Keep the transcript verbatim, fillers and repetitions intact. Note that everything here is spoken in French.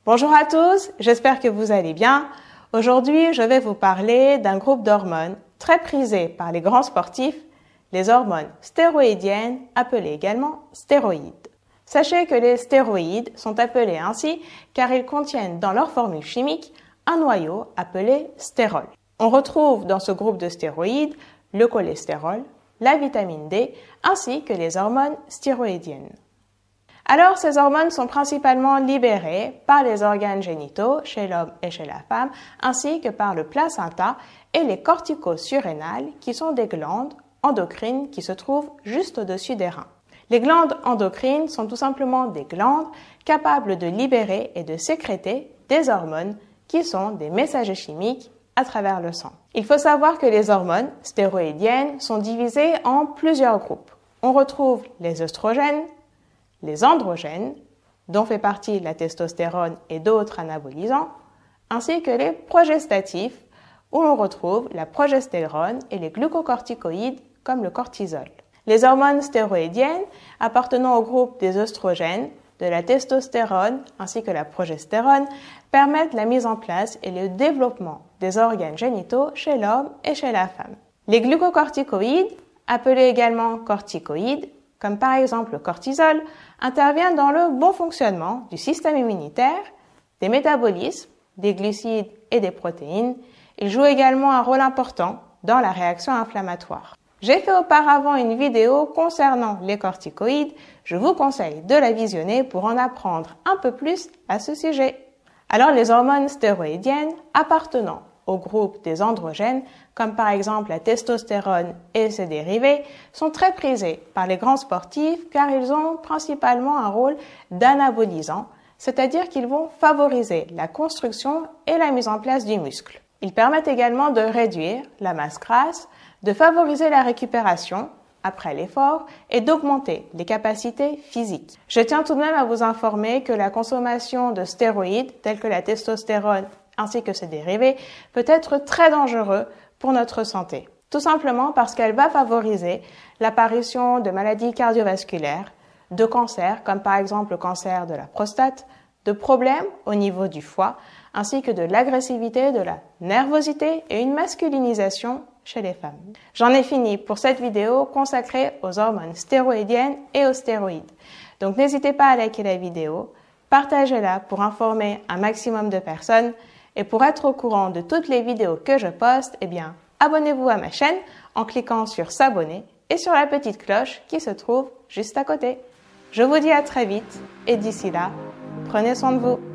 Bonjour à tous, j'espère que vous allez bien. Aujourd'hui, je vais vous parler d'un groupe d'hormones très prisé par les grands sportifs, les hormones stéroïdiennes, appelées également stéroïdes. Sachez que les stéroïdes sont appelés ainsi car ils contiennent dans leur formule chimique un noyau appelé stérol. On retrouve dans ce groupe de stéroïdes le cholestérol, la vitamine D ainsi que les hormones stéroïdiennes. Alors, ces hormones sont principalement libérées par les organes génitaux chez l'homme et chez la femme, ainsi que par le placenta et les corticosurrénales, qui sont des glandes endocrines qui se trouvent juste au-dessus des reins. Les glandes endocrines sont tout simplement des glandes capables de libérer et de sécréter des hormones qui sont des messagers chimiques à travers le sang. Il faut savoir que les hormones stéroïdiennes sont divisées en plusieurs groupes. On retrouve les œstrogènes, les androgènes, dont fait partie la testostérone et d'autres anabolisants, ainsi que les progestatifs, où l'on retrouve la progestérone et les glucocorticoïdes comme le cortisol. Les hormones stéroïdiennes appartenant au groupe des œstrogènes, de la testostérone ainsi que la progestérone permettent la mise en place et le développement des organes génitaux chez l'homme et chez la femme. Les glucocorticoïdes, appelés également corticoïdes, comme par exemple le cortisol, intervient dans le bon fonctionnement du système immunitaire, des métabolismes, des glucides et des protéines. Il joue également un rôle important dans la réaction inflammatoire. J'ai fait auparavant une vidéo concernant les corticoïdes. Je vous conseille de la visionner pour en apprendre un peu plus à ce sujet. Alors, les hormones stéroïdiennes appartenant au groupe des androgènes, comme par exemple la testostérone et ses dérivés, sont très prisés par les grands sportifs car ils ont principalement un rôle d'anabolisant, c'est-à-dire qu'ils vont favoriser la construction et la mise en place du muscle. Ils permettent également de réduire la masse grasse, de favoriser la récupération après l'effort et d'augmenter les capacités physiques. Je tiens tout de même à vous informer que la consommation de stéroïdes tels que la testostérone ainsi que ses dérivés peut être très dangereux pour notre santé. Tout simplement parce qu'elle va favoriser l'apparition de maladies cardiovasculaires, de cancers comme par exemple le cancer de la prostate, de problèmes au niveau du foie, ainsi que de l'agressivité, de la nervosité et une masculinisation chez les femmes. J'en ai fini pour cette vidéo consacrée aux hormones stéroïdiennes et aux stéroïdes. Donc n'hésitez pas à liker la vidéo, partagez-la pour informer un maximum de personnes et pour être au courant de toutes les vidéos que je poste, eh bien, abonnez-vous à ma chaîne en cliquant sur s'abonner et sur la petite cloche qui se trouve juste à côté. Je vous dis à très vite et d'ici là, prenez soin de vous.